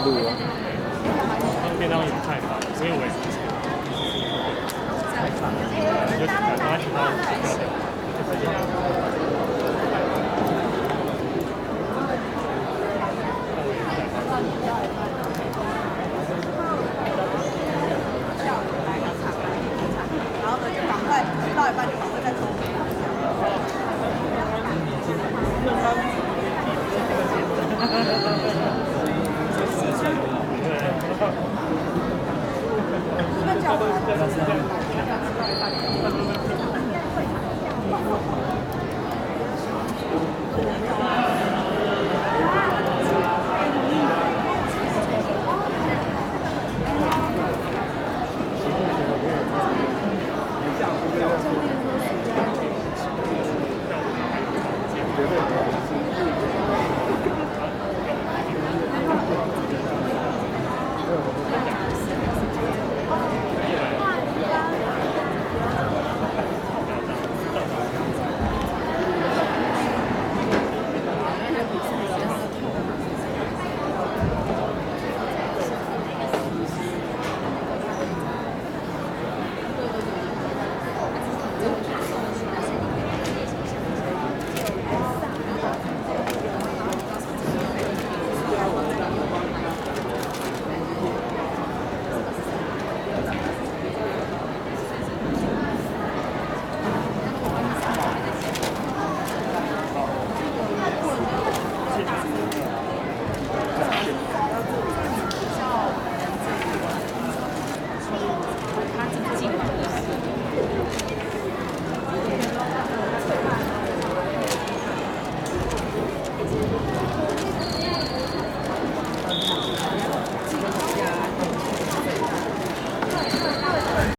路啊。 那个便当有菜吧，所以我也是吃。就赶快请到票掉，就直接。 然后呢就赶快吃到一半就赶快再冲。那叫我